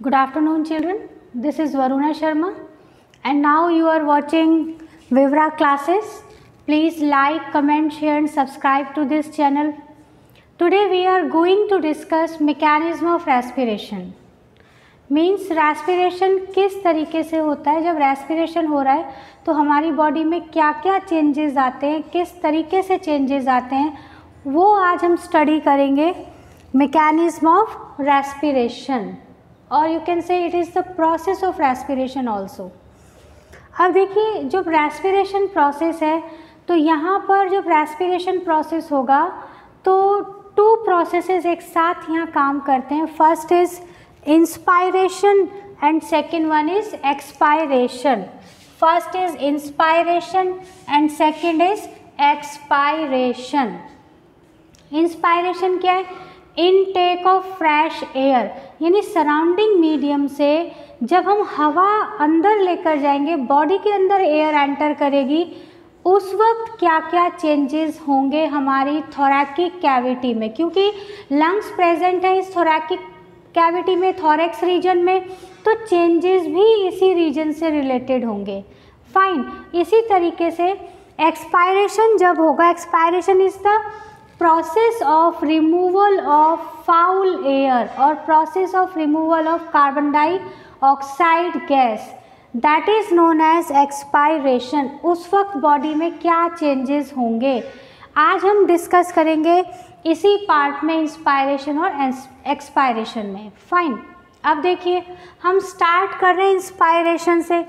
Good afternoon, children. This is Varuna Sharma, and now you are watching Vivra classes. Please like, comment, share, and subscribe to this channel. Today we are going to discuss mechanism of respiration. Means respiration किस तरीके से होता है। जब respiration हो रहा है तो हमारी बॉडी में क्या क्या चेंजेस आते हैं, किस तरीके से चेंजेस आते हैं, वो आज हम स्टडी करेंगे। मैकेनिज्म ऑफ रेस्पिरेशन, और you can say it is the process of respiration also. अब देखिए, जब रेस्पिरेशन प्रोसेस है तो यहाँ पर जब रेस्पिरेशन प्रोसेस होगा तो टू प्रोसेसेस एक साथ यहाँ काम करते हैं। First is inspiration and second one is expiration. First is inspiration and second is expiration. Inspiration क्या है? इनटेक ऑफ फ्रेश एयर, यानी सराउंडिंग मीडियम से जब हम हवा अंदर लेकर जाएंगे, बॉडी के अंदर एयर एंटर करेगी, उस वक्त क्या क्या चेंजेस होंगे हमारी थोरैकिक कैविटी में, क्योंकि लंग्स प्रेजेंट है इस थोरैकिक कैविटी में, थोरैक्स रीजन में, तो चेंजेस भी इसी रीजन से रिलेटेड होंगे। फाइन। इसी तरीके से एक्सपायरेशन जब होगा, expiration is the process of removal of foul air और process of removal of carbon dioxide gas, that is known as expiration. उस वक्त बॉडी में क्या चेंजेस होंगे आज हम डिस्कस करेंगे इसी पार्ट में, इंस्पायरेशन और एक्सपायरेशन में। फाइन। अब देखिए, हम स्टार्ट कर रहे हैं इंस्पायरेशन से।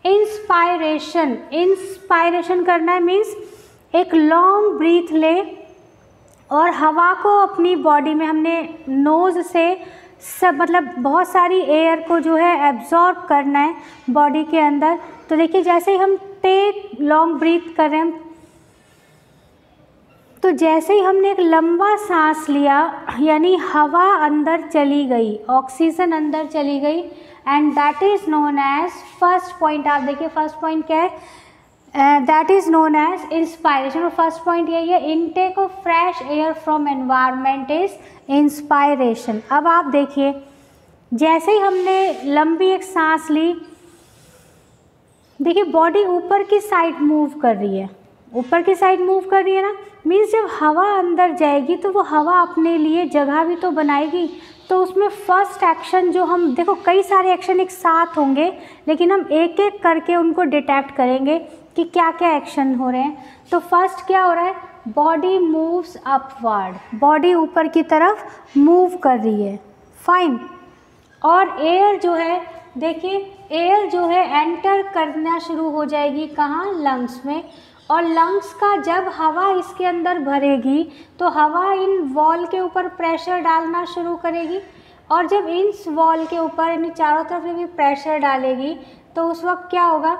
इंस्पायरेशन करना है मीन्स एक लॉन्ग ब्रीथ ले और हवा को अपनी बॉडी में हमने नोज़ से सब मतलब बहुत सारी एयर को जो है एब्जॉर्ब करना है बॉडी के अंदर। तो देखिए, जैसे ही हम टेक लॉन्ग ब्रीथ कर रहे हैं, तो जैसे ही हमने एक लंबा सांस लिया, यानी हवा अंदर चली गई, ऑक्सीजन अंदर चली गई, and that is known as first point. आप देखिए फर्स्ट पॉइंट क्या है, that is known as inspiration. और फर्स्ट पॉइंट यही है, intake of fresh air from environment is inspiration. अब आप देखिए, जैसे ही हमने लंबी एक सांस ली, देखिए बॉडी ऊपर की साइड मूव कर रही है, ऊपर की साइड मूव कर रही है ना, मीन्स जब हवा अंदर जाएगी तो वो हवा अपने लिए जगह भी तो बनाएगी। तो उसमें फर्स्ट एक्शन जो हम देखो, कई सारे एक्शन एक साथ होंगे, लेकिन हम एक एक करके उनको डिटेक्ट करेंगे कि क्या क्या एक्शन हो रहे हैं। तो फर्स्ट क्या हो रहा है, बॉडी मूव्स अपवर्ड, बॉडी ऊपर की तरफ मूव कर रही है। फाइन। और एयर जो है, देखिए एयर जो है एंटर करना शुरू हो जाएगी कहाँ, लंग्स में। और लंग्स का जब हवा इसके अंदर भरेगी तो हवा इन वॉल के ऊपर प्रेशर डालना शुरू करेगी, और जब इस वॉल के ऊपर यानी चारों तरफ भी प्रेशर डालेगी तो उस वक्त क्या होगा,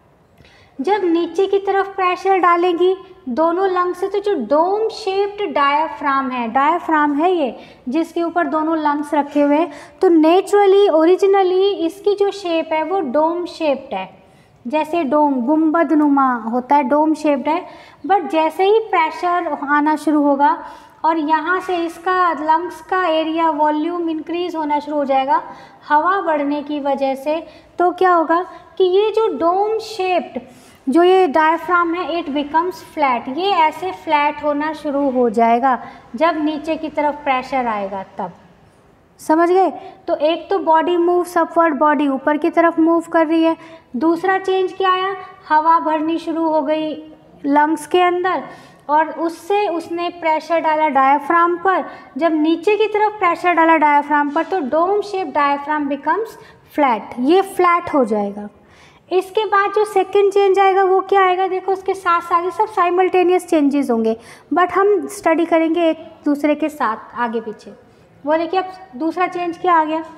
जब नीचे की तरफ प्रेशर डालेगी दोनों लंग्स से, तो जो डोम शेप्ड डायाफ्राम है ये, जिसके ऊपर दोनों लंग्स रखे हुए हैं, तो नेचुरली ओरिजिनली इसकी जो शेप है वो डोम शेप्ड है, जैसे डोम गुंबद नुमा होता है, डोम शेप्ड है। बट जैसे ही प्रेशर आना शुरू होगा और यहाँ से इसका लंग्स का एरिया वॉल्यूम इंक्रीज होना शुरू हो जाएगा हवा बढ़ने की वजह से, तो क्या होगा कि ये जो डोम शेप्ड जो ये डायफ्राम है, इट बिकम्स फ्लैट। ये ऐसे फ्लैट होना शुरू हो जाएगा जब नीचे की तरफ प्रेशर आएगा, तब समझ गए। तो एक तो बॉडी मूव्स अपवर्ड, बॉडी ऊपर की तरफ मूव कर रही है। दूसरा चेंज क्या आया, हवा भरनी शुरू हो गई लंग्स के अंदर, और उससे उसने प्रेशर डाला डायाफ्राम पर। जब नीचे की तरफ प्रेशर डाला डायाफ्राम पर, तो dome shape diaphragm becomes flat, ये फ्लैट हो जाएगा। इसके बाद जो सेकंड चेंज आएगा वो क्या आएगा, देखो उसके साथ साथ ये सब साइमल्टेनियस चेंजेस होंगे, बट हम स्टडी करेंगे एक दूसरे के साथ आगे पीछे। वो देखिए, अब दूसरा चेंज क्या आ गया,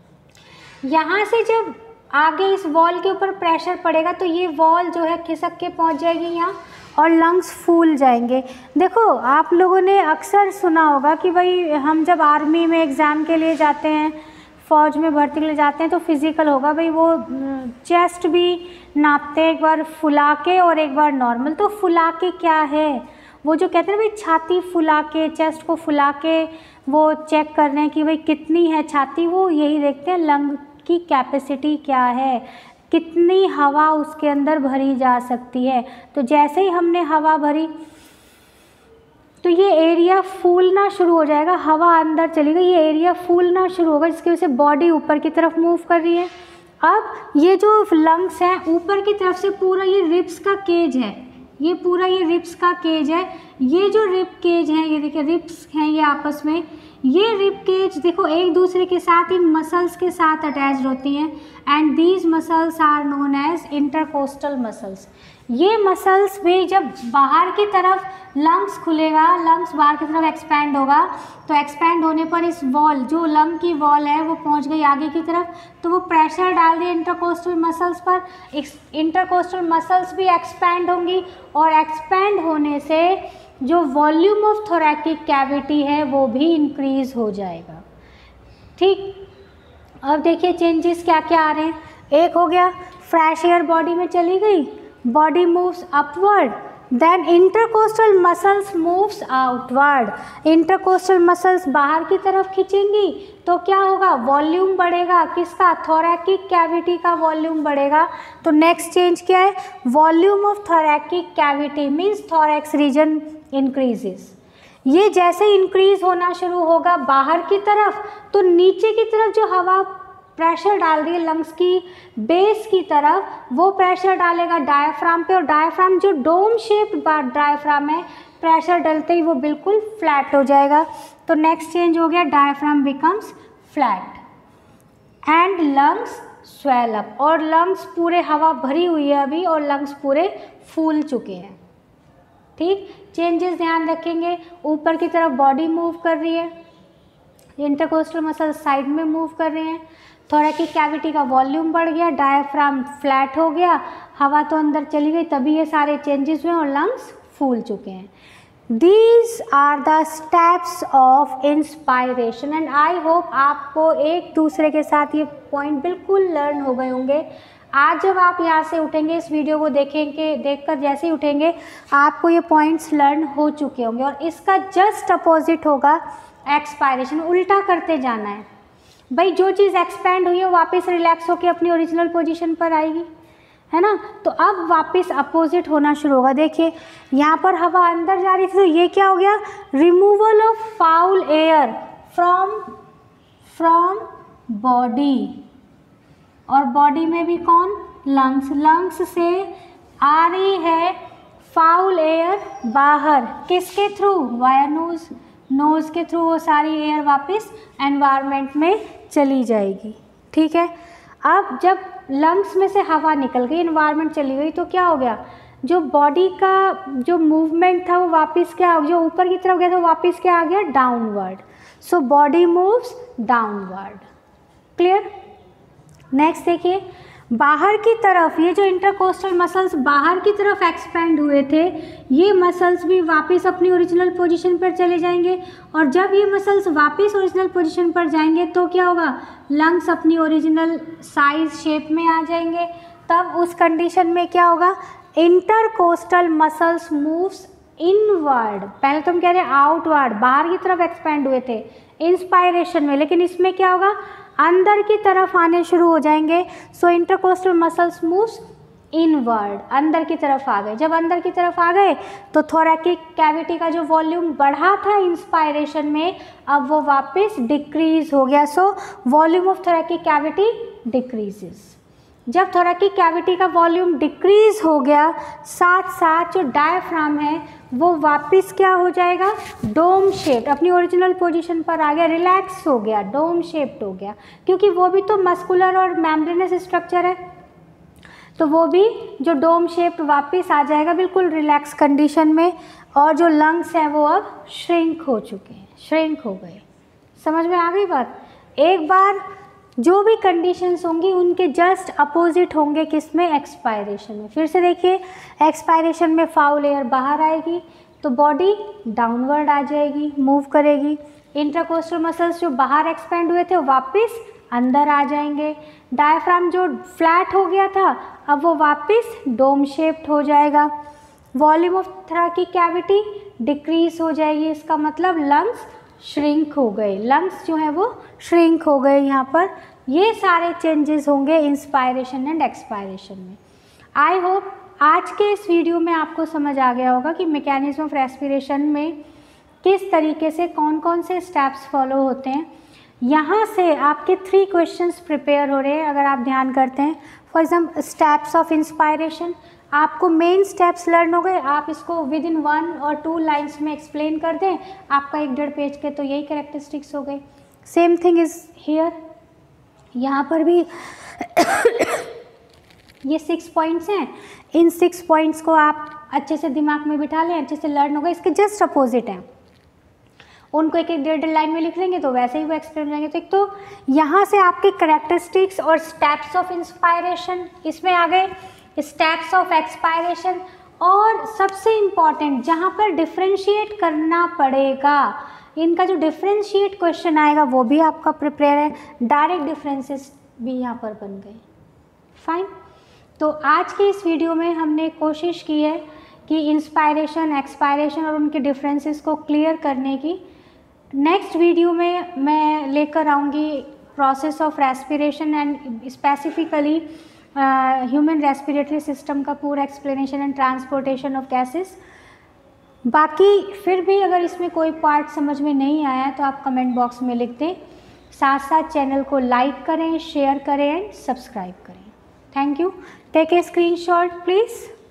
यहाँ से जब आगे इस वॉल के ऊपर प्रेशर पड़ेगा तो ये वॉल जो है खिसक के पहुँच जाएगी यहाँ, और लंग्स फूल जाएंगे। देखो आप लोगों ने अक्सर सुना होगा कि भाई हम जब आर्मी में एग्ज़ाम के लिए जाते हैं, फ़ौज में भर्ती के लिए जाते हैं, तो फिज़िकल होगा भाई, वो चेस्ट भी नापते हैं, एक बार फुला के और एक बार नॉर्मल। तो फुला के क्या है, वो जो कहते हैं ना भाई छाती फुला के, चेस्ट को फुला के वो चेक कर रहे हैं कि भाई कितनी है छाती, वो यही देखते हैं लंग की कैपेसिटी क्या है, कितनी हवा उसके अंदर भरी जा सकती है। तो जैसे ही हमने हवा भरी तो ये एरिया फूलना शुरू हो जाएगा, हवा अंदर चली गई, ये एरिया फूलना शुरू होगा, जिसकी वजह से बॉडी ऊपर की तरफ मूव कर रही है। अब ये जो लंग्स हैं ऊपर की तरफ से पूरा ये रिब्स का केज है, ये पूरा ये रिब्स का केज है, ये जो रिब केज है, ये देखिए रिब्स हैं ये आपस में, ये रिब केज देखो एक दूसरे के साथ इन मसल्स के साथ अटैच्ड होती हैं and these muscles are known as intercostal muscles. ये मसल्स भी जब बाहर की तरफ लंग्स खुलेगा, लंग्स बाहर की तरफ एक्सपैंड होगा, तो एक्सपैंड होने पर इस वॉल जो लंग की वॉल है वो पहुंच गई आगे की तरफ, तो वो प्रेशर डाल दिया इंटरकोस्टल मसल्स पर, इंटरकोस्टल मसल्स भी एक्सपैंड होंगी और एक्सपैंड होने से जो वॉल्यूम ऑफ थोरैकिक कैविटी है वो भी इंक्रीज हो जाएगा। ठीक, अब देखिए चेंजेस क्या क्या आ रहे हैं। एक हो गया फ्रेश एयर बॉडी में चली गई, body moves upward, then intercostal muscles moves outward, intercostal muscles बाहर की तरफ खींचेंगी तो क्या होगा, वॉल्यूम बढ़ेगा, किसका, थोरैकिक कैविटी का वॉल्यूम बढ़ेगा। तो नेक्स्ट चेंज क्या है, volume of thoracic cavity means thorax region increases. ये जैसे इंक्रीज होना शुरू होगा बाहर की तरफ, तो नीचे की तरफ जो हवा प्रेशर डाल रही है लंग्स की बेस की तरफ, वो प्रेशर डालेगा डायफ्राम पे, और डायफ्राम जो डोम शेप्ड डायफ्राम है, प्रेशर डलते ही वो बिल्कुल फ्लैट हो जाएगा। तो नेक्स्ट चेंज हो गया, diaphragm becomes flat and lungs swell up, और लंग्स पूरे हवा भरी हुई है अभी और लंग्स पूरे फूल चुके हैं। ठीक, चेंजेस ध्यान रखेंगे, ऊपर की तरफ बॉडी मूव कर रही है, इंटरकोस्टल मसल साइड में मूव कर रहे हैं, थोरैकिक कैविटी का वॉल्यूम बढ़ गया, डायफ्राम फ्लैट हो गया, हवा तो अंदर चली गई, तभी ये सारे चेंजेस हुए और लंग्स फूल चुके हैं। These are the steps of inspiration and I hope आपको एक दूसरे के साथ ये पॉइंट बिल्कुल लर्न हो गए होंगे। आज जब आप यहाँ से उठेंगे, इस वीडियो को देखेंगे, देखकर जैसे ही उठेंगे आपको ये पॉइंट्स लर्न हो चुके होंगे, और इसका जस्ट अपोजिट होगा एक्सपायरेशन, उल्टा करते जाना है भाई। जो चीज़ एक्सपैंड हुई है वापस रिलैक्स होकर अपनी ओरिजिनल पोजीशन पर आएगी, है ना। तो अब वापस अपोजिट होना शुरू होगा। देखिए यहाँ पर हवा अंदर जा रही थी, तो ये क्या हो गया, removal of foul air from body, और बॉडी में भी कौन, लंग्स, लंग्स से आ रही है फाउल एयर बाहर, किसके थ्रू, वाया नोज, नोज के थ्रू वो सारी एयर वापस एनवायरनमेंट में चली जाएगी। ठीक है, अब जब लंग्स में से हवा निकल गई, एनवायरनमेंट चली गई, तो क्या हो गया, जो बॉडी का जो मूवमेंट था वो वापस क्या, जो ऊपर की तरफ गया था वापस क्या आ गया, downward. So body moves downward. Clear. Next देखिए, बाहर की तरफ ये जो इंटरकोस्टल मसल्स बाहर की तरफ एक्सपेंड हुए थे, ये मसल्स भी वापस अपनी ओरिजिनल पोजीशन पर चले जाएंगे, और जब ये मसल्स वापस ओरिजिनल पोजीशन पर जाएंगे तो क्या होगा, लंग्स अपनी ओरिजिनल साइज शेप में आ जाएंगे। तब उस कंडीशन में क्या होगा, इंटरकोस्टल मसल्स मूव्स इनवर्ड, पहले तो हम कह रहे हैं आउटवर्ड, बाहर की तरफ एक्सपेंड हुए थे इंस्पायरेशन में, लेकिन इसमें क्या होगा, अंदर की तरफ आने शुरू हो जाएंगे। So intercostal muscles moves inward, अंदर की तरफ आ गए। जब अंदर की तरफ आ गए तो थोरैकिक कैविटी का जो वॉल्यूम बढ़ा था इंस्पायरेशन में, अब वो वापस डिक्रीज हो गया। So volume of thoracic cavity decreases. जब थोरैकिक कैविटी का वॉल्यूम डिक्रीज हो गया, साथ साथ जो डायफ्राम है वो वापस क्या हो जाएगा, डोम शेप्ड, अपनी ओरिजिनल पोजीशन पर आ गया, रिलैक्स हो गया, डोम शेप्ड हो गया, क्योंकि वो भी तो मस्कुलर और मेम्ब्रेनस स्ट्रक्चर है, तो वो भी जो डोम शेप्ड वापस आ जाएगा बिल्कुल रिलैक्स कंडीशन में। और जो लंग्स हैं वो अब श्रिंक हो चुके हैं, श्रिंक हो गए। समझ में आ गई बात। एक बार जो भी कंडीशंस होंगी उनके जस्ट अपोजिट होंगे, किसमें, एक्सपायरेशन में। फिर से देखिए, एक्सपायरेशन में फाउल एयर बाहर आएगी तो बॉडी डाउनवर्ड आ जाएगी, मूव करेगी। इंटरकोस्टल मसल्स जो बाहर एक्सपेंड हुए थे वापस अंदर आ जाएंगे। डायफ्राम जो फ्लैट हो गया था अब वो वापस डोम शेप्ड हो जाएगा। Volume of thoracic cavity decrease हो जाएगी, इसका मतलब लंग्स श्रिंक हो गए, लंग्स जो है वो श्रिंक हो गए। यहाँ पर ये सारे चेंजेस होंगे इंस्पायरेशन एंड एक्सपायरेशन में। आई होप आज के इस वीडियो में आपको समझ आ गया होगा कि मैकेनिज्म ऑफ रेस्पिरेशन में किस तरीके से कौन कौन से स्टेप्स फॉलो होते हैं। यहाँ से आपके 3 क्वेश्चंस प्रिपेयर हो रहे हैं अगर आप ध्यान करते हैं। For example steps of inspiration, आपको मेन स्टेप्स लर्न हो गए, आप इसको विद इन 1 और 2 लाइन्स में एक्सप्लेन कर दें, आपका 1-1.5 पेज के तो यही कैरेक्टरिस्टिक्स हो गए। सेम थिंग इज़ हियर, यहाँ पर भी ये 6 पॉइंट्स हैं, इन 6 पॉइंट्स को आप अच्छे से दिमाग में बिठा लें, अच्छे से लर्न हो गए। इसके जस्ट अपोजिट हैं, उनको 1-1 लाइन में लिख लेंगे तो वैसे ही वो एक्सप्लेन हो जाएंगे। तो एक तो यहाँ से आपके कैरेक्टरिस्टिक्स और स्टेप्स ऑफ इंस्पायरेशन इसमें आ गए, स्टेप्स ऑफ एक्सपायरेशन, और सबसे इम्पॉर्टेंट जहाँ पर डिफ्रेंशिएट करना पड़ेगा, इनका जो डिफ्रेंशिएट क्वेश्चन आएगा वो भी आपका प्रिपेयर है, डायरेक्ट डिफरेंसेस भी यहाँ पर बन गए। फाइन, तो आज के इस वीडियो में हमने कोशिश की है कि इंस्पायरेशन, एक्सपायरेशन और उनके डिफरेंसेस को क्लियर करने की। नेक्स्ट वीडियो में मैं लेकर आऊँगी process of respiration and specifically human respiratory system का पूरा explanation and transportation of gases. बाकी फिर भी अगर इसमें कोई पार्ट समझ में नहीं आया तो आप कमेंट बॉक्स में लिख दें। साथ साथ चैनल को लाइक करें, शेयर करें एंड सब्सक्राइब करें। Thank you. Take a screenshot please.